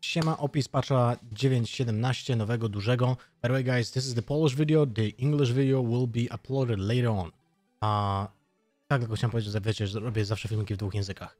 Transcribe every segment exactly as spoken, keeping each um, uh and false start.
Siema, opis patcha dziewięć siedemnaście nowego, dużego. By the way guys, this is the Polish video, the English video will be uploaded later on. A tak tylko chciałem powiedzieć, że wiecie, że robię zawsze filmiki w dwóch językach.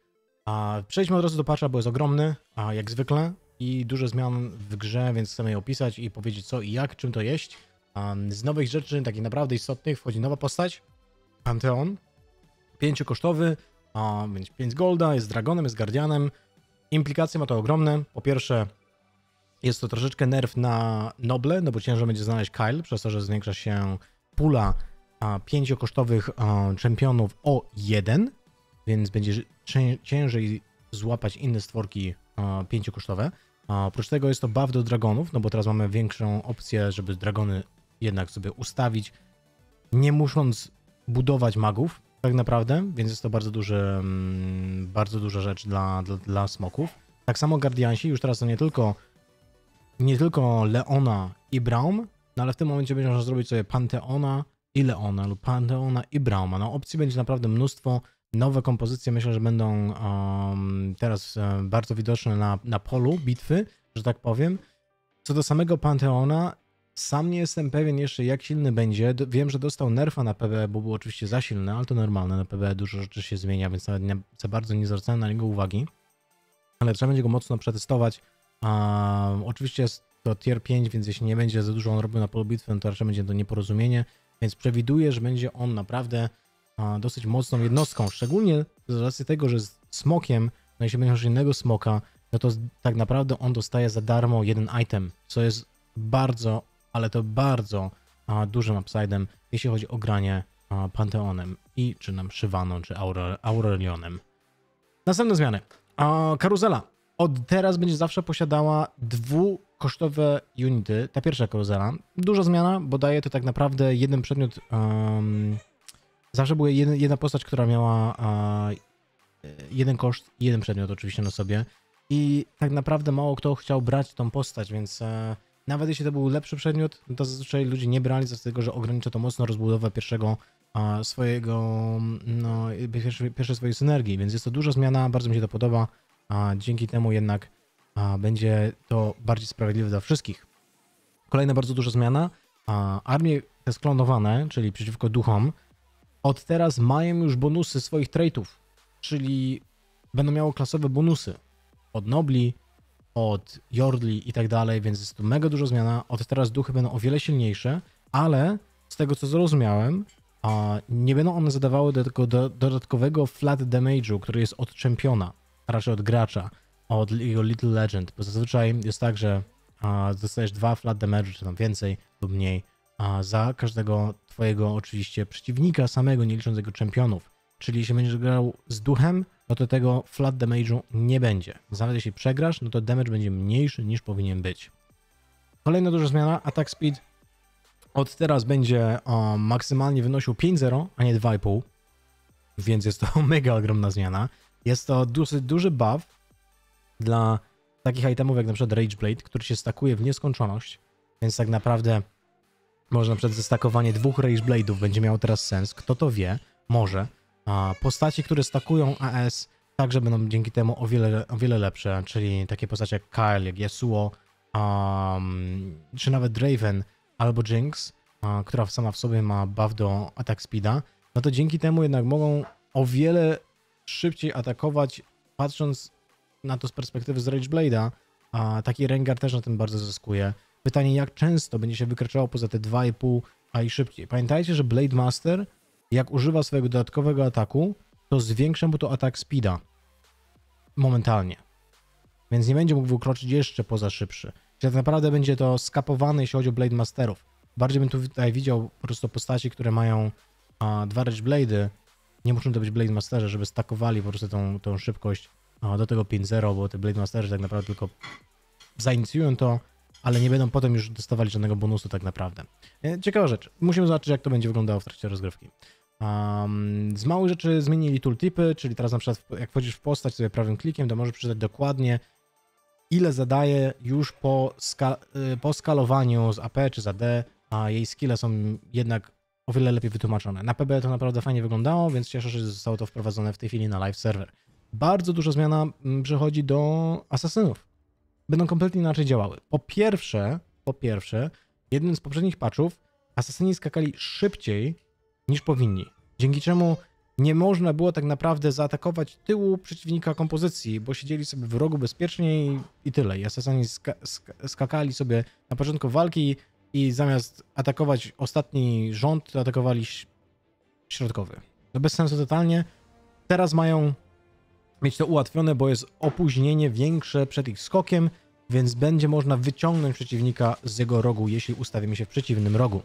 A przejdźmy od razu do patcha, bo jest ogromny, a jak zwykle i dużo zmian w grze, więc chcemy je opisać i powiedzieć co i jak, czym to jest. Um, z nowych rzeczy, takich naprawdę istotnych, wchodzi nowa postać, Pantheon, pięciokosztowy, a więc pięć golda, jest dragonem, jest guardianem. Implikacje ma to ogromne. Po pierwsze, jest to troszeczkę nerf na noble, no bo ciężko będzie znaleźć Kyle, przez to, że zwiększa się pula a, pięciokosztowych a, czempionów o jeden, więc będzie ciężej złapać inne stworki a, pięciokosztowe. A, oprócz tego jest to buff do dragonów, no bo teraz mamy większą opcję, żeby dragony jednak sobie ustawić, nie musząc budować magów tak naprawdę, więc jest to bardzo duży, bardzo duża rzecz dla, dla, dla smoków. Tak samo Guardiansi, już teraz to nie tylko nie tylko Leona i Braum, no ale w tym momencie będzie można zrobić sobie Pantheona i Leona lub Pantheona i Brauma. No opcji będzie naprawdę mnóstwo, nowe kompozycje myślę, że będą um, teraz um, bardzo widoczne na, na polu bitwy, że tak powiem. Co do samego Pantheona, sam nie jestem pewien jeszcze jak silny będzie. Wiem, że dostał nerfa na P B E, bo był oczywiście za silny, ale to normalne. Na P B E dużo rzeczy się zmienia, więc nawet nie, za bardzo nie zwracałem na niego uwagi. Ale trzeba będzie go mocno przetestować. Um, oczywiście jest to tier pięć, więc jeśli nie będzie za dużo on robił na polu bitwy, no to raczej będzie to nieporozumienie. Więc przewiduję, że będzie on naprawdę uh, dosyć mocną jednostką. Szczególnie z racji tego, że jest smokiem, no jeśli będziesz innego smoka, no to tak naprawdę on dostaje za darmo jeden item, co jest bardzo, ale to bardzo a, dużym upside'em, jeśli chodzi o granie a, Pantheonem i czy nam Shyvaną, czy Aure Aurelionem. Następne zmiany. A, karuzela. Od teraz będzie zawsze posiadała dwukosztowe unity. Ta pierwsza karuzela. Duża zmiana, bo daje to tak naprawdę jeden przedmiot. Um, zawsze była jedna, jedna postać, która miała a, jeden koszt i jeden przedmiot oczywiście na sobie. I tak naprawdę mało kto chciał brać tą postać, więc e, nawet jeśli to był lepszy przedmiot, to zazwyczaj ludzie nie brali z tego, że ogranicza to mocno rozbudowę pierwszego a, swojego, no, pierwszej, pierwszej swojej synergii, więc jest to duża zmiana, bardzo mi się to podoba, a dzięki temu jednak a, będzie to bardziej sprawiedliwe dla wszystkich. Kolejna bardzo duża zmiana, a, armie te sklonowane, czyli przeciwko duchom, od teraz mają już bonusy swoich traitów, czyli będą miało klasowe bonusy od nobli, od Yordli i tak dalej, więc jest to mega duża zmiana. Od teraz duchy będą o wiele silniejsze, ale z tego co zrozumiałem, a nie będą one zadawały do tego do, dodatkowego flat damage'u, który jest od czempiona, a raczej od gracza, od jego Little Legend, bo zazwyczaj jest tak, że a, dostajesz dwa flat damage'u, czy tam więcej lub mniej, a za każdego twojego oczywiście przeciwnika samego, nie licząc jego czempionów. Czyli jeśli będziesz grał z duchem, no to tego flat damage'u nie będzie. Nawet jeśli przegrasz, no to damage będzie mniejszy niż powinien być. Kolejna duża zmiana, attack speed od teraz będzie o, maksymalnie wynosił pięć zero, a nie dwa i pół, więc jest to mega ogromna zmiana. Jest to dosyć duży buff dla takich itemów jak na przykład Rage Blade, który się stakuje w nieskończoność, więc tak naprawdę może na przykład zestakowanie dwóch Rage Blade'ów będzie miało teraz sens, kto to wie, może. A postaci, które stakują A S, także będą dzięki temu o wiele, o wiele lepsze, czyli takie postacie jak Kyle, jak Yasuo, um, czy nawet Draven albo Jinx, uh, która sama w sobie ma buff do attack speeda, no to dzięki temu jednak mogą o wiele szybciej atakować, patrząc na to z perspektywy z Rage Blade'a, a taki Rengar też na tym bardzo zyskuje. Pytanie, jak często będzie się wykraczało poza te dwa i pół, a i szybciej. Pamiętajcie, że Blade Master, jak używa swojego dodatkowego ataku, to zwiększa mu to attack speeda momentalnie. Więc nie będzie mógł wykroczyć jeszcze poza szybszy. Czyli tak naprawdę będzie to skapowane, jeśli chodzi o Blade Masterów. Bardziej bym tutaj widział po prostu postaci, które mają a, dwa Rage Blade'y. Nie muszą to być Blade Masterzy, żeby stakowali po prostu tą, tą szybkość a, do tego pięć zero, bo te Blade Masterzy tak naprawdę tylko zainicjują to, ale nie będą potem już dostawali żadnego bonusu tak naprawdę. Ciekawa rzecz. Musimy zobaczyć, jak to będzie wyglądało w trakcie rozgrywki. Um, z małych rzeczy zmienili tooltipy, czyli teraz na przykład jak wchodzisz w postać sobie prawym klikiem, to możesz przeczytać dokładnie, ile zadaje już po, ska po skalowaniu z A P czy za D, a jej skille są jednak o wiele lepiej wytłumaczone. Na P B to naprawdę fajnie wyglądało, więc cieszę się, że zostało to wprowadzone w tej chwili na live server. Bardzo duża zmiana przychodzi do asasynów. będą kompletnie inaczej działały. Po pierwsze, po pierwsze, jednym z poprzednich patchów asasyni skakali szybciej niż powinni, dzięki czemu nie można było tak naprawdę zaatakować tyłu przeciwnika kompozycji, bo siedzieli sobie w rogu bezpiecznie i tyle. I asasyni ska sk skakali sobie na początku walki i zamiast atakować ostatni rząd, to atakowali środkowy. No bez sensu totalnie. Teraz mają mieć to ułatwione, bo jest opóźnienie większe przed ich skokiem, więc będzie można wyciągnąć przeciwnika z jego rogu, jeśli ustawimy się w przeciwnym rogu.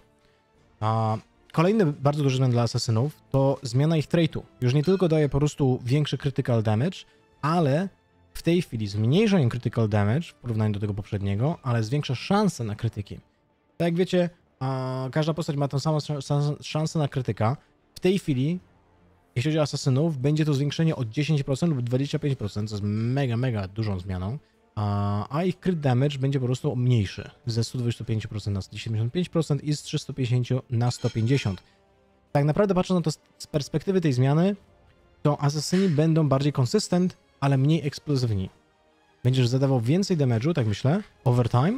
A kolejny bardzo duży zmian dla asasynów to zmiana ich traitu. Już nie tylko daje po prostu większy critical damage, ale w tej chwili zmniejsza im critical damage w porównaniu do tego poprzedniego, ale zwiększa szanse na krytyki. Tak jak wiecie, a każda postać ma tą samą szansę na krytyka. W tej chwili, jeśli chodzi o asasynów, będzie to zwiększenie o dziesięć procent lub dwadzieścia pięć procent, co jest mega, mega dużą zmianą, a, a ich crit damage będzie po prostu mniejszy, ze sto dwadzieścia pięć procent na sto siedemdziesiąt pięć procent i z trzysta pięćdziesiąt na sto pięćdziesiąt. Tak naprawdę patrząc na to z perspektywy tej zmiany, to asasyni będą bardziej consistent, ale mniej eksplozywni. Będziesz zadawał więcej damage'u, tak myślę, over time,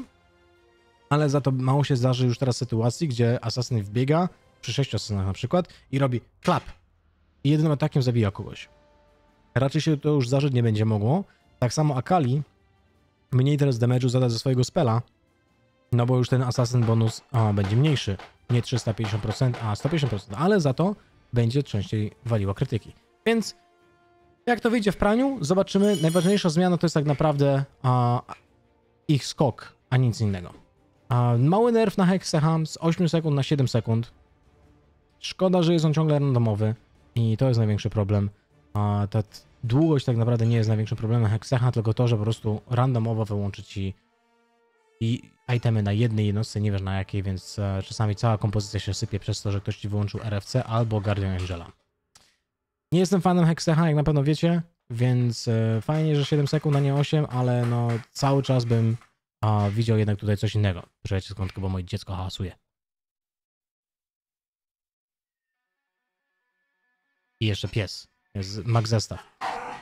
ale za to mało się zdarzy już teraz sytuacji, gdzie asasyn wbiega, przy sześciu asasynach na przykład, i robi klap. I jednym atakiem zabija kogoś. Raczej się to już zdarzyć nie będzie mogło. Tak samo Akali mniej teraz damage'u zada ze swojego spela, no bo już ten asasyn bonus o, będzie mniejszy. Nie trzysta pięćdziesiąt procent, a sto pięćdziesiąt procent, ale za to będzie częściej waliła krytyki. Więc jak to wyjdzie w praniu, zobaczymy. Najważniejsza zmiana to jest tak naprawdę a, ich skok, a nic innego. A, mały nerf na Hexeham z ośmiu sekund na siedem sekund. Szkoda, że jest on ciągle randomowy i to jest największy problem. A, ta długość tak naprawdę nie jest największym problemem Hexeha, tylko to, że po prostu randomowo wyłączy ci i itemy na jednej jednostce, nie wiesz na jakiej, więc e, czasami cała kompozycja się sypie przez to, że ktoś ci wyłączył R F C albo Guardian Angela. Nie jestem fanem Hexeha, jak na pewno wiecie, więc e, fajnie, że siedem sekund, a nie osiem, ale no cały czas bym a, widział jednak tutaj coś innego. Poczekajcie sekundkę, bo moje dziecko hałasuje. I jeszcze pies. Jest Max zestaw.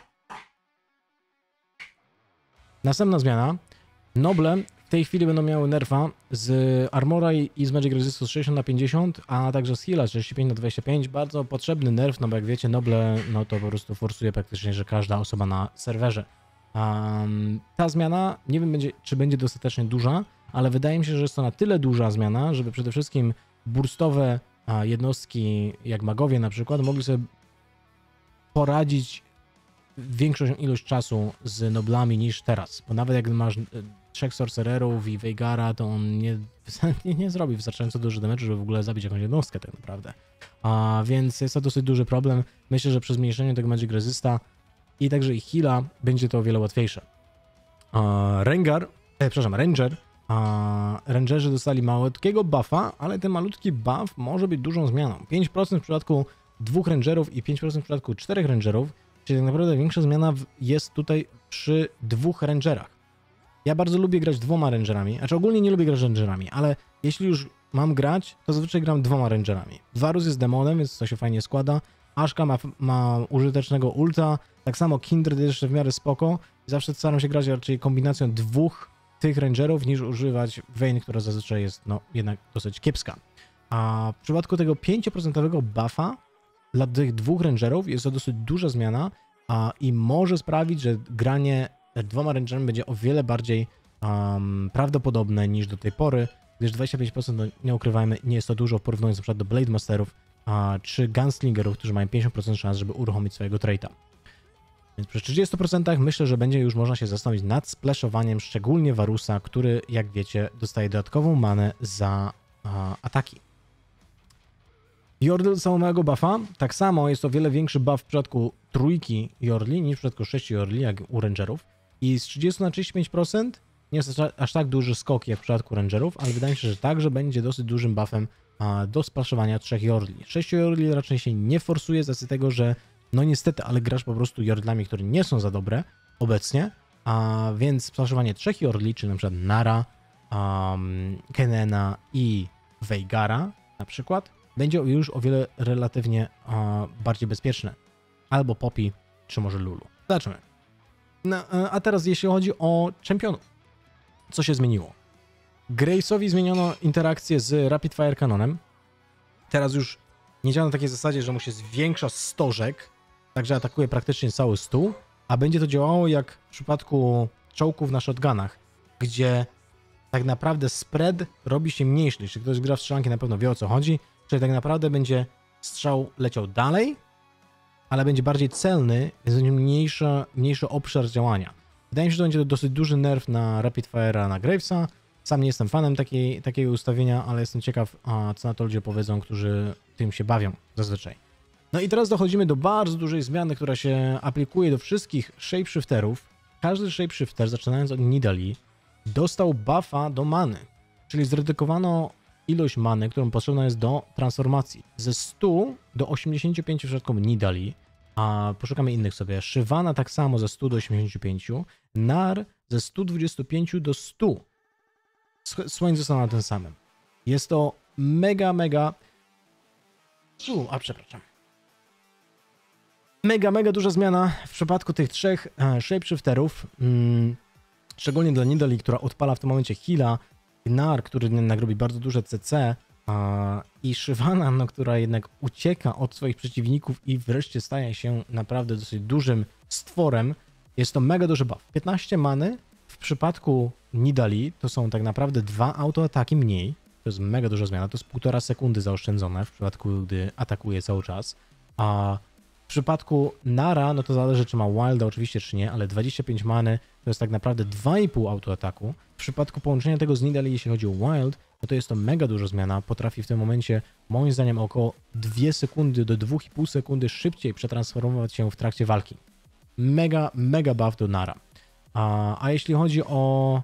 Następna zmiana. Noble w tej chwili będą miały nerfa z Armora i z Magic Resistance sześćdziesiąt na pięćdziesiąt, a także z Heala trzydzieści pięć na dwadzieścia pięć. Bardzo potrzebny nerf, no bo jak wiecie, Noble no to po prostu forsuje praktycznie, że każda osoba na serwerze. Um, ta zmiana, nie wiem będzie, czy będzie dostatecznie duża, ale wydaje mi się, że jest to na tyle duża zmiana, żeby przede wszystkim burstowe a, jednostki, jak magowie na przykład, mogli sobie poradzić większą ilość czasu z noblami niż teraz, bo nawet jak masz trzech sorcererów i Veigara, to on nie, nie, nie zrobi wystarczająco duży damage, żeby w ogóle zabić jakąś jednostkę tak naprawdę. A więc jest to dosyć duży problem. Myślę, że przy zmniejszeniu tego Magic Resista i także ich Heala będzie to o wiele łatwiejsze. A Rengar, e, przepraszam, Ranger, a Rangerzy dostali malutkiego buffa, ale ten malutki buff może być dużą zmianą. pięć procent w przypadku dwóch Rangerów i pięć procent w przypadku czterech Rangerów, czyli tak naprawdę większa zmiana jest tutaj przy dwóch Rangerach. Ja bardzo lubię grać dwoma Rangerami, znaczy ogólnie nie lubię grać Rangerami, ale jeśli już mam grać, to zazwyczaj gram dwoma Rangerami. Varus jest demonem, więc to się fajnie składa. Ashka ma, ma użytecznego ulta, tak samo Kindred jest jeszcze w miarę spoko. Zawsze staram się grać raczej kombinacją dwóch tych Rangerów, niż używać Vayne, która zazwyczaj jest no jednak dosyć kiepska. A w przypadku tego pięć procent buffa dla tych dwóch Rangerów jest to dosyć duża zmiana a, i może sprawić, że granie dwoma Rangerami będzie o wiele bardziej um, prawdopodobne niż do tej pory, gdyż dwadzieścia pięć procent, no, nie ukrywajmy, nie jest to dużo w porównaniu np. do Blade Masterów a, czy Gunslingerów, którzy mają pięćdziesiąt procent szans, żeby uruchomić swojego traita. Więc przy trzydziestu procentach myślę, że będzie już można się zastanowić nad splashowaniem, szczególnie Varusa, który, jak wiecie, dostaje dodatkową manę za a, ataki. Yordle dostał małego buffa. Tak samo jest o wiele większy buff w przypadku trójki Yordli niż w przypadku sześciu Yordli, jak u Rangerów. I z trzydziestu na trzydzieści pięć procent nie jest aż tak duży skok jak w przypadku Rangerów, ale wydaje mi się, że także będzie dosyć dużym buffem a, do splashowania trzech Yordli. Sześciu Yordli raczej się nie forsuje z racji tego, że no niestety, ale grasz po prostu Yordlami, które nie są za dobre obecnie, a więc splashowanie trzech Yordli, czyli na przykład Nara, um, Kenena i Veigara na przykład, będzie już o wiele relatywnie a, bardziej bezpieczne. Albo Poppy, czy może Lulu. Zobaczmy. No, a teraz jeśli chodzi o czempionów. Co się zmieniło? Gravesowi zmieniono interakcję z Rapid Fire Canonem. Teraz już nie działa na takiej zasadzie, że mu się zwiększa stożek, także atakuje praktycznie cały stół, a będzie to działało jak w przypadku czołgów na shotgunach, gdzie tak naprawdę spread robi się mniejszy. Jeśli ktoś gra w strzelanki, na pewno wie, o co chodzi, czyli tak naprawdę będzie strzał leciał dalej, ale będzie bardziej celny, więc będzie mniejszy, mniejszy obszar działania. Wydaje mi się, że to będzie to dosyć duży nerf na Rapid Fire'a na Gravesa. Sam nie jestem fanem takiej, takiego ustawienia, ale jestem ciekaw, a co na to ludzie powiedzą, którzy tym się bawią zazwyczaj. No i teraz dochodzimy do bardzo dużej zmiany, która się aplikuje do wszystkich shapeshifterów. Każdy shapeshifter, zaczynając od Nidalee, dostał buffa do many, czyli zredukowano ilość many, którą potrzebna jest do transformacji. Ze stu do osiemdziesięciu pięciu w przypadku Nidalee, a poszukamy innych sobie. Shyvana tak samo ze stu do osiemdziesięciu pięciu, Nar ze stu dwudziestu pięciu do stu. Słońce zostaną na tym samym. Jest to mega, mega... U, a przepraszam. Mega, mega duża zmiana w przypadku tych trzech e, shapeshifterów. Mm, szczególnie dla Nidalee, która odpala w tym momencie heala, Nar, który jednak robi bardzo duże C C, a, i Shyvana, no, która jednak ucieka od swoich przeciwników i wreszcie staje się naprawdę dosyć dużym stworem. Jest to mega duży buff. piętnaście many w przypadku Nidalee to są tak naprawdę dwa autoataki mniej. To jest mega duża zmiana. To jest półtora sekundy zaoszczędzone w przypadku, gdy atakuje cały czas. A w przypadku Nara, no to zależy, czy ma Wilda oczywiście, czy nie, ale dwadzieścia pięć many to jest tak naprawdę dwa i pół autoataku. W przypadku połączenia tego z Nidalee, jeśli chodzi o Wild, no to jest to mega duża zmiana. Potrafi w tym momencie, moim zdaniem, około dwie sekundy do dwa i pół sekundy szybciej przetransformować się w trakcie walki. Mega, mega buff do Nara. A, a jeśli chodzi o,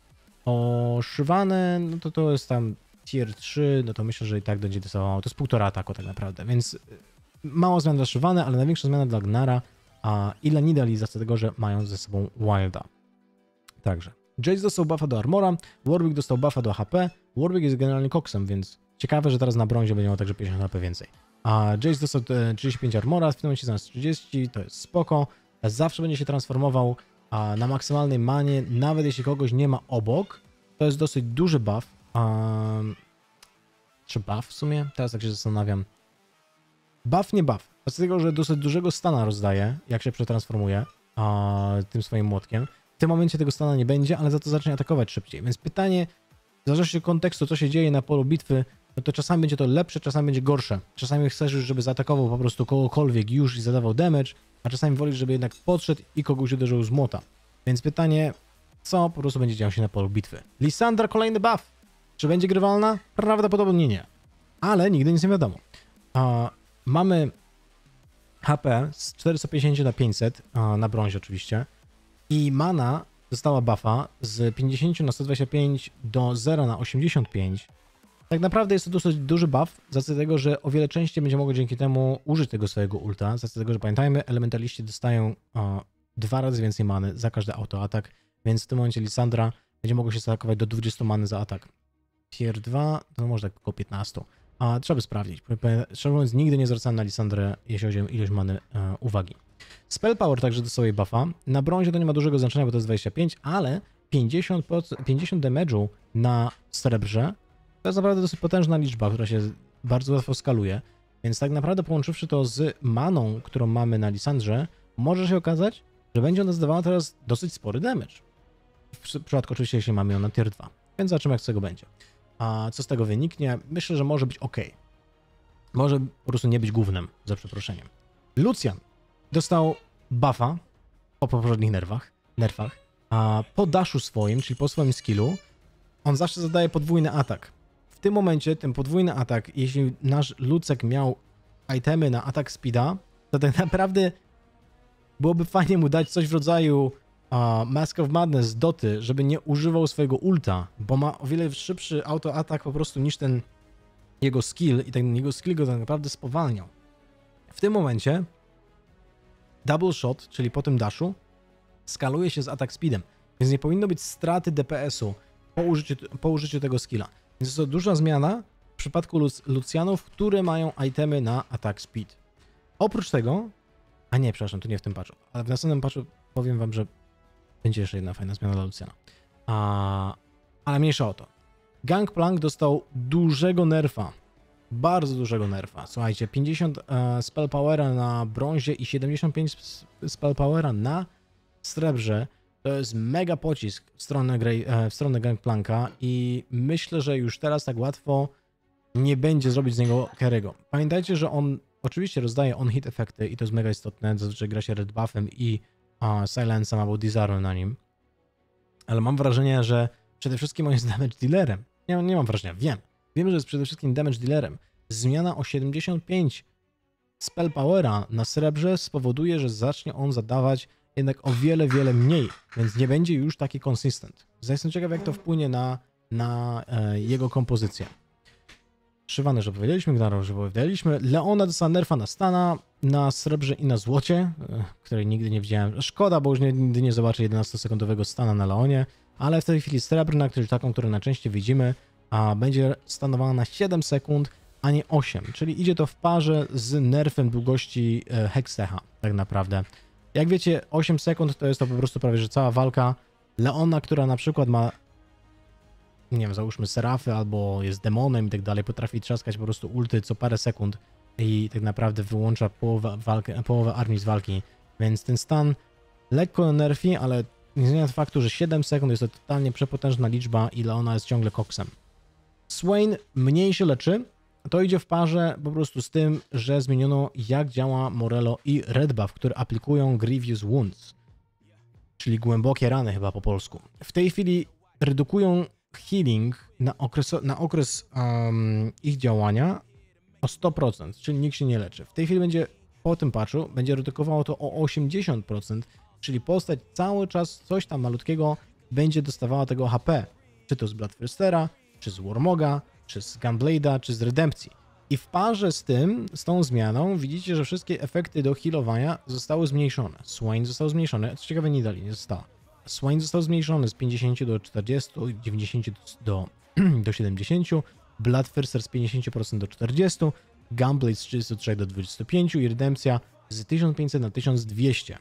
o Shyvanę, no to to jest tam tier trzy, no to myślę, że i tak będzie dostawało. To jest półtora ataku tak naprawdę, więc mało zmian dla Shyvany, ale największa zmiana dla Gnara, a i dla Nidalee z tego, że mają ze sobą Wilda. Także Jace dostał buffa do armora, Warwick dostał buffa do H P, Warwick jest generalnie koksem, więc ciekawe, że teraz na brązie będzie miał także pięćdziesiąt H P więcej. A Jace dostał trzydzieści pięć armora, w tym momencie zamiast trzydzieści, to jest spoko. Zawsze będzie się transformował a na maksymalnej manie, nawet jeśli kogoś nie ma obok. To jest dosyć duży buff. Um, czy buff w sumie? Teraz tak się zastanawiam. Buff, nie buff. Dlatego, że dosyć dużego stana rozdaje, jak się przetransformuje a, tym swoim młotkiem. W tym momencie tego stana nie będzie, ale za to zacznie atakować szybciej. Więc pytanie, w zależności od kontekstu, co się dzieje na polu bitwy, no to czasami będzie to lepsze, czasami będzie gorsze. Czasami chcesz już, żeby zaatakował po prostu kogokolwiek już i zadawał damage, a czasami wolisz, żeby jednak podszedł i kogoś uderzył z młota. Więc pytanie, co po prostu będzie działo się na polu bitwy. Lissandra, kolejny buff. Czy będzie grywalna? Prawdopodobnie nie. Ale nigdy nic nie wiadomo. A, mamy H P z czterysta pięćdziesiąt na pięćset, a, na brązie oczywiście. I mana dostała buffa z pięćdziesiąt na sto dwadzieścia pięć do zera na osiemdziesiąt pięć. Tak naprawdę jest to dosyć duży buff, z racji tego, że o wiele częściej będzie mogło dzięki temu użyć tego swojego ulta, z racji tego, że pamiętajmy, elementaliści dostają o, dwa razy więcej many za każdy autoatak, więc w tym momencie Lissandra będzie mogło się zaatakować do dwudziestu many za atak. Tier dwa, to może tak około piętnaście. A trzeba by sprawdzić. Szczerze mówiąc, nigdy nie zwracałem na Lissandrę, jeśli chodzi o ilość many, e, uwagi. Spell Power także dostał jej buffa. Na brązie to nie ma dużego znaczenia, bo to jest dwadzieścia pięć, ale pięćdziesiąt, pięćdziesiąt damage'u na srebrze to jest naprawdę dosyć potężna liczba, która się bardzo łatwo skaluje. Więc tak naprawdę połączywszy to z maną, którą mamy na Lissandrze, może się okazać, że będzie ona zdawała teraz dosyć spory damage. W przypadku oczywiście, jeśli mamy ją na tier dwa. Więc zobaczymy, jak z tego będzie. A co z tego wyniknie? Myślę, że może być ok. Może po prostu nie być gównem, za przeproszeniem. Lucian dostał buffa po poprzednich nerwach, nerfach, a po dashu swoim, czyli po swoim skillu, on zawsze zadaje podwójny atak. W tym momencie ten podwójny atak, jeśli nasz Lucek miał itemy na atak speeda, to tak naprawdę byłoby fajnie mu dać coś w rodzaju uh, Mask of Madness z Doty, żeby nie używał swojego ulta, bo ma o wiele szybszy autoatak po prostu niż ten jego skill i ten jego skill go tak naprawdę spowalniał. W tym momencie double shot, czyli po tym dashu, skaluje się z atak speedem, więc nie powinno być straty D P S-u po użyciu, po użyciu tego skilla. Więc jest to duża zmiana w przypadku Luc Lucianów, które mają itemy na atak speed. Oprócz tego, a nie, przepraszam, to nie w tym patchu, ale w następnym patchu powiem wam, że będzie jeszcze jedna fajna zmiana dla Luciana. A, ale mniejsza o to. Gangplank dostał dużego nerfa. Bardzo dużego nerfa. Słuchajcie, pięćdziesiąt e, spell powera na brązie i siedemdziesiąt pięć spell powera na srebrze. To jest mega pocisk w stronę, Grey, e, w stronę Gangplanka i myślę, że już teraz tak łatwo nie będzie zrobić z niego carry'ego. Pamiętajcie, że on oczywiście rozdaje on-hit efekty i to jest mega istotne. Zazwyczaj gra się red buffem i a, silencem albo disarmem na nim. Ale mam wrażenie, że przede wszystkim on jest damage dealerem. Nie, nie mam wrażenia, wiem. Wiem, że jest przede wszystkim damage dealerem. Zmiana o siedemdziesiąt pięć spell powera na srebrze spowoduje, że zacznie on zadawać jednak o wiele, wiele mniej, więc nie będzie już taki consistent. Jestem ciekaw, jak to wpłynie na, na e, jego kompozycję. Szywany, że powiedzieliśmy, Gnarą, że powiedzieliśmy. Leona dostała nerfa na Stana, na srebrze i na złocie, e, której nigdy nie widziałem. Szkoda, bo już nigdy nie zobaczę jedenastosekundowego Stana na Leonie, ale w tej chwili srebrna, który, taką, którą najczęściej widzimy, a będzie stanowana na siedem sekund, a nie osiem, czyli idzie to w parze z nerfem długości e, Hextecha, tak naprawdę. Jak wiecie, osiem sekund to jest to po prostu prawie, że cała walka. Leona, która na przykład ma, nie wiem, załóżmy serafy albo jest demonem i tak dalej, potrafi trzaskać po prostu ulty co parę sekund i tak naprawdę wyłącza połowę, walkę, połowę armii z walki, więc ten stan lekko nerfi, ale nie zmienia faktu, że siedem sekund jest to totalnie przepotężna liczba i Leona jest ciągle koksem. Swain mniej się leczy, to idzie w parze po prostu z tym, że zmieniono jak działa Morello i Red Buff, które aplikują Grievous Wounds, czyli głębokie rany chyba po polsku. W tej chwili redukują healing na okres, na okres um, ich działania o sto procent, czyli nikt się nie leczy. W tej chwili będzie, po tym patchu, będzie redukowało to o osiemdziesiąt procent, czyli postać cały czas coś tam malutkiego będzie dostawała tego H P, czy to z Bloodthirstera, czy z Warmoga, czy z Gunblade'a, czy z Redempcji. I w parze z tym, z tą zmianą, widzicie, że wszystkie efekty do healowania zostały zmniejszone. Swain został zmniejszony, co ciekawe, Nidali nie została. Swain został zmniejszony z pięćdziesięciu do czterdziestu, dziewięćdziesięciu do, do siedemdziesięciu, Bloodthirster z pięćdziesięciu procent do czterdziestu, Gunblade z trzydziestu trzech do dwudziestu pięciu i Redempcja z tysiąc pięćset na tysiąc dwieście.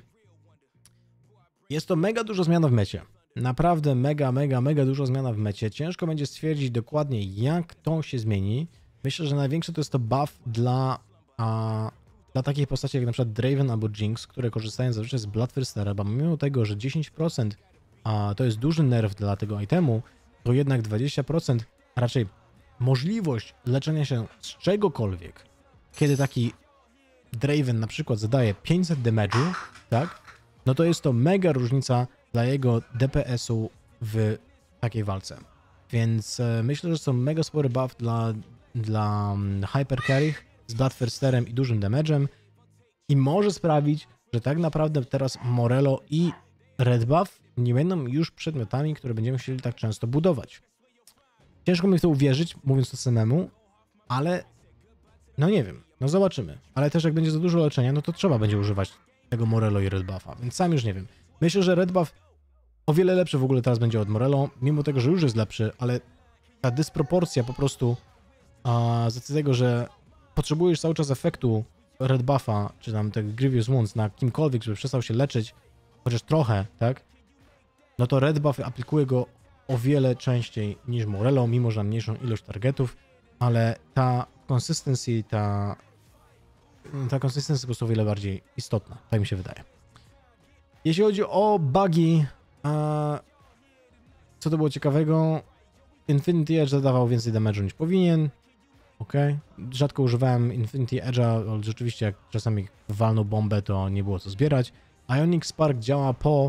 Jest to mega dużo zmian w mecie. Naprawdę mega, mega, mega dużo zmiana w mecie. Ciężko będzie stwierdzić dokładnie, jak to się zmieni. Myślę, że największy to jest to buff dla, a, dla takich postaci jak na przykład Draven albo Jinx, które korzystają zazwyczaj z Bloodthirstera, bo mimo tego, że dziesięć procent a, to jest duży nerf dla tego itemu, to jednak dwadzieścia procent, a raczej możliwość leczenia się z czegokolwiek, kiedy taki Draven na przykład zadaje pięćset damage'u, tak, no to jest to mega różnica dla jego D P S-u w takiej walce. Więc e, myślę, że są mega spory buff dla, dla um, Hyper Carry z Bloodthirsterem i dużym damage'em i może sprawić, że tak naprawdę teraz Morello i Red Buff nie będą już przedmiotami, które będziemy chcieli tak często budować. Ciężko mi w to uwierzyć, mówiąc to samemu, ale no nie wiem, no zobaczymy. Ale też jak będzie za dużo leczenia, no to trzeba będzie używać tego Morello i Red Buffa, więc sam już nie wiem. Myślę, że Red Buff o wiele lepszy w ogóle teraz będzie od Morello, mimo tego, że już jest lepszy, ale ta dysproporcja po prostu a, z racji tego, że potrzebujesz cały czas efektu Red Buffa, czy tam tego Grievous Wounds na kimkolwiek, żeby przestał się leczyć, chociaż trochę, tak? No to Red Buff aplikuje go o wiele częściej niż Morello, mimo że ma mniejszą ilość targetów, ale ta consistency, ta ta consistency po prostu o wiele bardziej istotna, tak mi się wydaje. Jeśli chodzi o bugi, a co to było ciekawego, Infinity Edge zadawał więcej damage'u niż powinien, ok, rzadko używałem Infinity Edge'a, ale rzeczywiście jak czasami walnął bombę, to nie było co zbierać. Ionic Spark działa po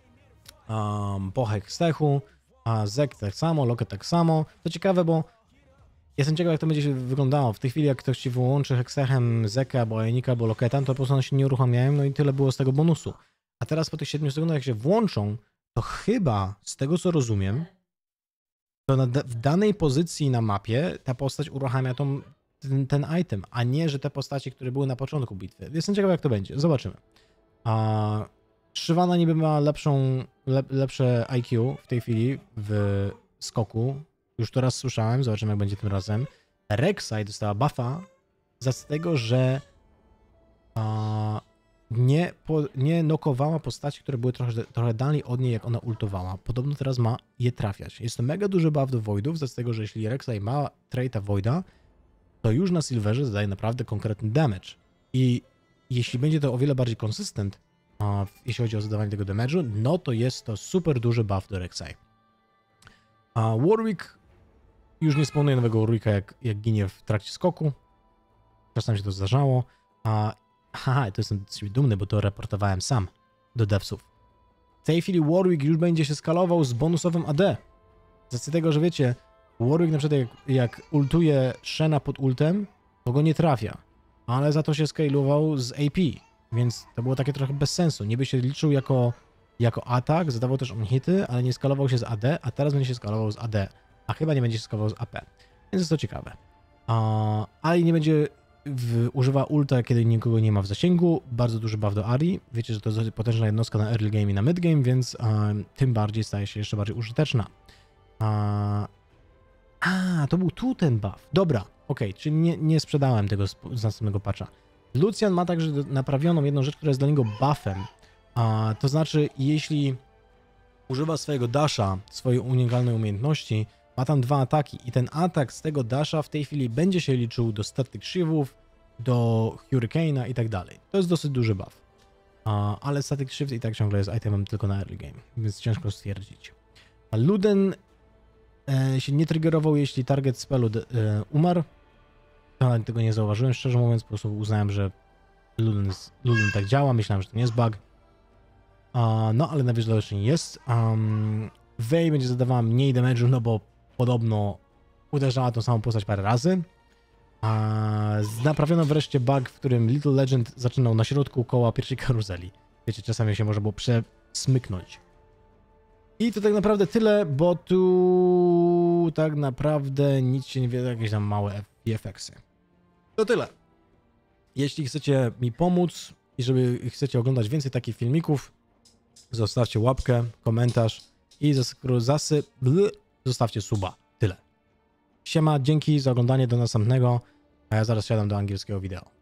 um, po Hextechu, a Zek tak samo, Locket tak samo. To ciekawe, bo jestem ciekaw, jak to będzie się wyglądało. W tej chwili, jak ktoś ci wyłączy Hextechem Zeka, albo Ionika, albo Locketem, to po prostu one się nie uruchamiają, no i tyle było z tego bonusu. A teraz po tych siedmiu sekundach, jak się włączą, to chyba, z tego co rozumiem, to na, w danej pozycji na mapie ta postać uruchamia tą, ten, ten item, a nie, że te postaci, które były na początku bitwy. Jestem ciekaw, jak to będzie. Zobaczymy. A Shyvana niby ma lepszą, lep, lepsze I Q w tej chwili w skoku. Już to raz słyszałem, zobaczymy, jak będzie tym razem. Rek'Sai dostała buffa z tego, że a, nie, po, nie nokowała postaci, które były trochę, trochę dalej od niej, jak ona ultowała. Podobno teraz ma je trafiać. Jest to mega duży buff do Voidów, z tego, że jeśli Rek'Sai ma traita Voida, to już na Silverze zadaje naprawdę konkretny damage. I jeśli będzie to o wiele bardziej consistent, a jeśli chodzi o zadawanie tego damage'u, no to jest to super duży buff do Rek'Sai. A Warwick już nie spawnuje nowego Warwicka, jak, jak ginie w trakcie skoku. Czasami się to zdarzało. A haha, to jestem z siebie dumny, bo to reportowałem sam do devsów. W tej chwili Warwick już będzie się skalował z bonusowym A D. Z racji tego, że wiecie, Warwick na przykład jak, jak ultuje Shena pod ultem, to go nie trafia. Ale za to się skalował z A P. Więc to było takie trochę bez sensu. Niby się liczył jako, jako atak, zadawał też on hity, ale nie skalował się z A D, a teraz będzie się skalował z A D. A chyba nie będzie się skalował z A P. Więc jest to ciekawe. A, ale nie będzie w, używa ulta, kiedy nikogo nie ma w zasięgu. Bardzo duży buff do Ahri. Wiecie, że to jest potężna jednostka na early game i na mid game, więc a, tym bardziej staje się jeszcze bardziej użyteczna. A, a to był tu ten buff. Dobra, okej, okay, czyli nie, nie sprzedałem tego z, z następnego patcha. Lucian ma także naprawioną jedną rzecz, która jest dla niego buffem. A, to znaczy, jeśli używa swojego dasha, swojej unikalnej umiejętności, ma tam dwa ataki i ten atak z tego dasha w tej chwili będzie się liczył do static shivów, do hurricane'a i tak dalej. To jest dosyć duży buff. A, ale static shift i tak ciągle jest itemem tylko na early game, więc ciężko stwierdzić. A Luden e, się nie triggerował, jeśli target spellu e, umarł. Ja tego nie zauważyłem, szczerze mówiąc, po prostu uznałem, że Luden, Luden tak działa, myślałem, że to nie jest bug. Uh, no, ale na wierzchu jeszcze nie jest. Um, Vey będzie zadawała mniej damage'u, no bo podobno uderzała tą samą postać parę razy. Uh, naprawiono wreszcie bug, w którym Little Legend zaczynał na środku koła pierwszej karuzeli. Wiecie, czasami się można było przesmyknąć. I to tak naprawdę tyle, bo tu tak naprawdę nic się nie wie, jakieś tam małe V F X-y. To tyle. Jeśli chcecie mi pomóc i żeby chcecie oglądać więcej takich filmików, zostawcie łapkę, komentarz i zasy... zostawcie suba. Tyle. Siema, dzięki za oglądanie, do następnego, a ja zaraz siadam do angielskiego wideo.